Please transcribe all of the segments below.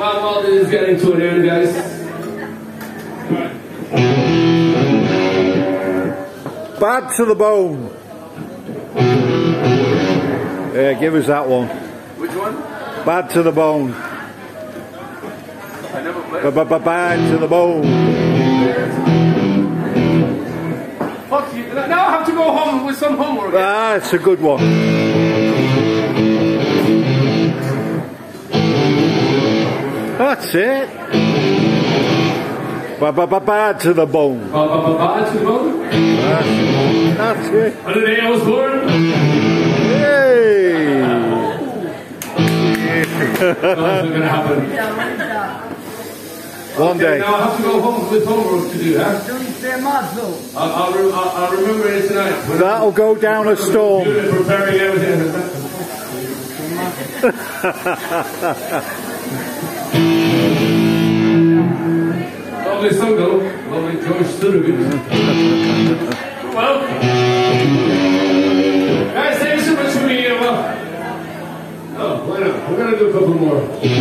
While this is getting to an end, guys. Bad to the bone. Yeah, give us that one. Which one? Bad to the bone. I never played. Bad to the bone. Fuck you. Now I have to go home with some homework. Ah, it's a good one. That's it. Bad to the bone. Bad to the bone? That's it. On the day I was born. Hey! That's not gonna happen. One day. Now I have to go home with homework to do, huh? I'll remember it tonight. That'll go down a storm. Preparing everything. Lovely song though. Lovely George Thorogood. Well, guys, thanks so much for being here. Well, oh, why not? We're gonna do a couple more.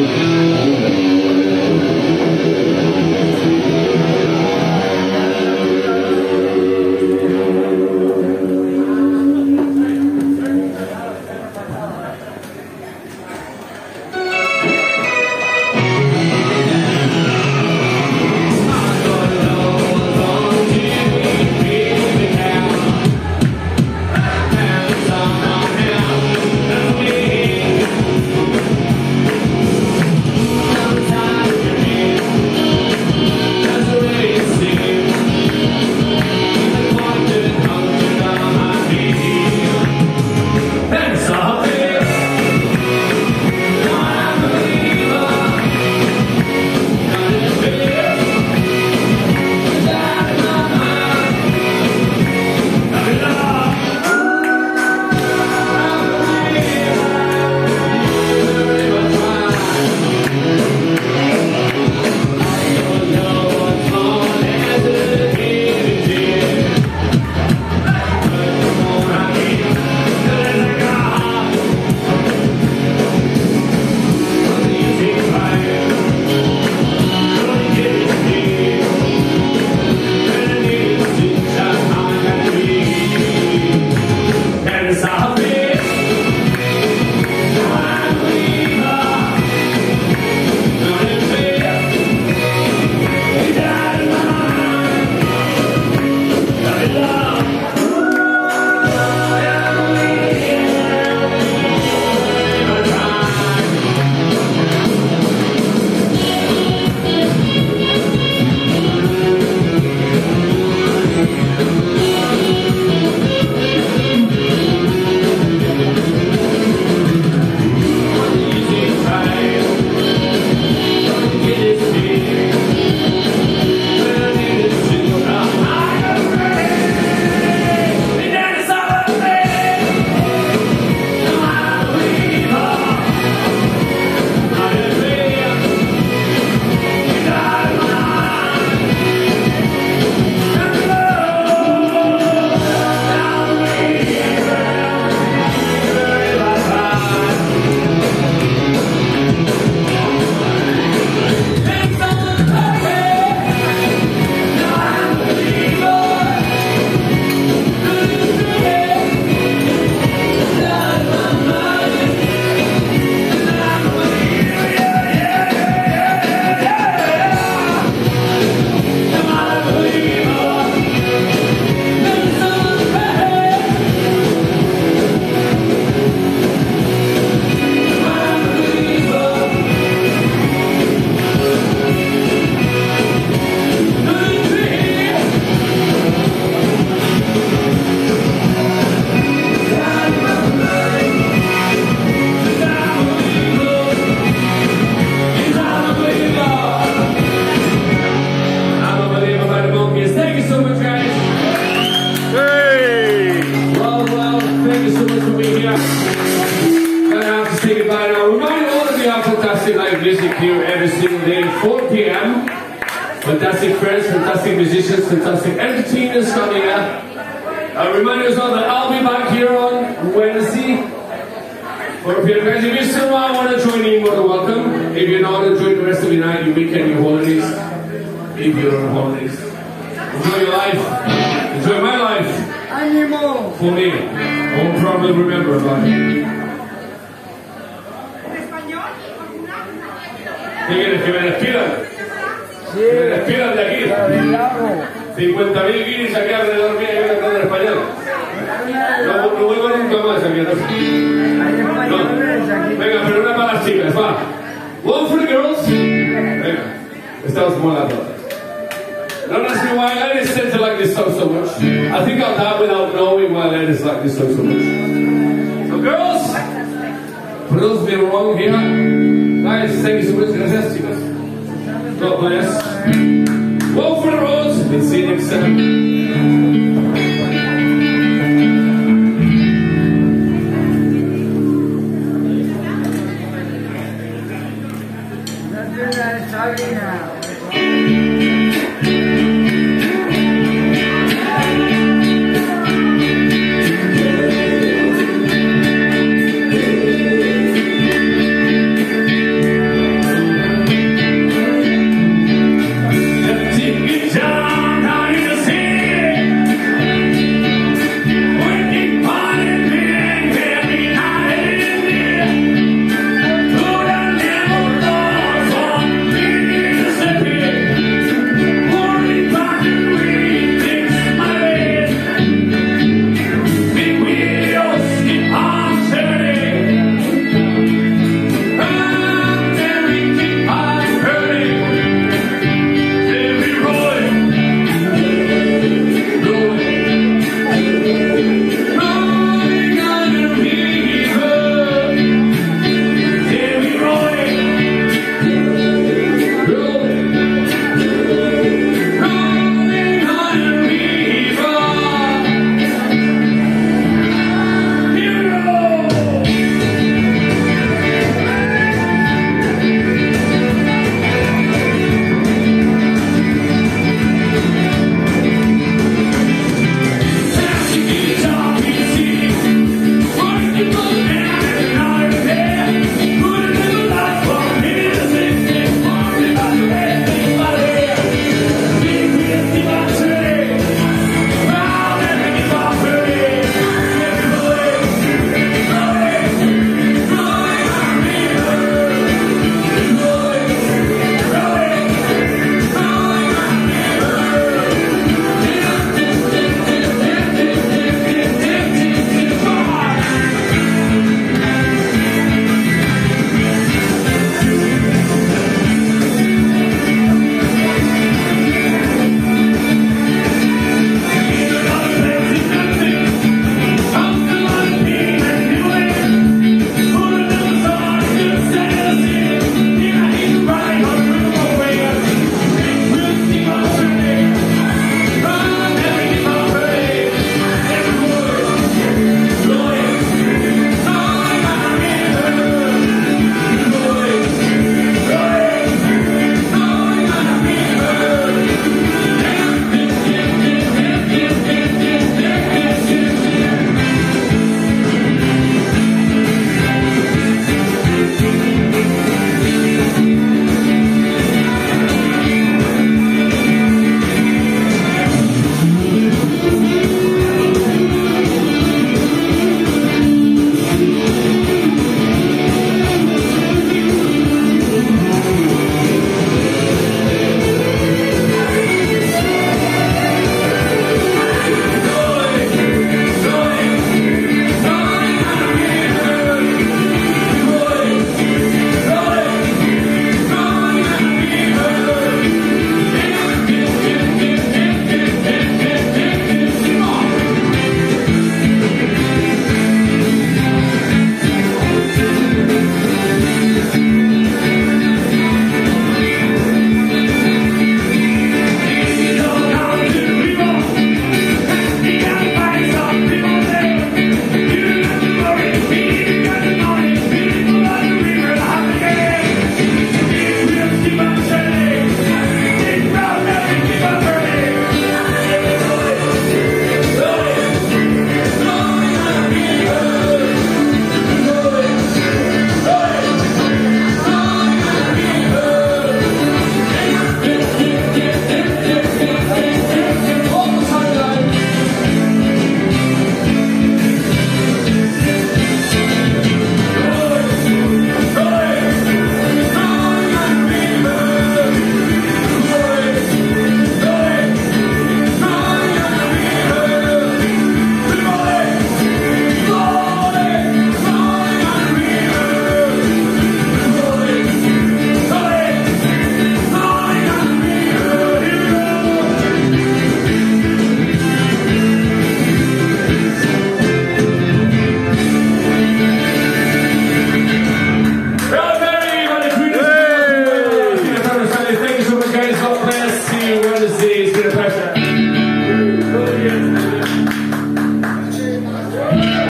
Here every single day, 4 p.m. Fantastic friends, fantastic musicians, fantastic entertainers coming up. Remind us all that I'll be back here on Wednesday. 4 p.m. guys, if you're still around, want to join in, you're welcome. If if you're not enjoying the rest of your night, your weekend, your holidays, if you're on holidays, enjoy your life. Enjoy my life. Ánimo. For me. I won't probably remember about it. Fíjense que me despidan. Sí. Me despidan de aquí. Del lago. 50.000 guiris aquí alrededor mío y yo cantando en español. No vuelvo nunca más aquí. Hay españoles aquí. Venga, pero una para las chicas, va. One for the girls. Venga, estamos molando. Don't ask me why ladies tend to like this song so much. I think I'll die without knowing why ladies like this song so much. So girls, for those of you wrong here, guys, thank you so much. Gracias, chicos. God bless. Walk for the roads. We'll see you next time. No te la sabía.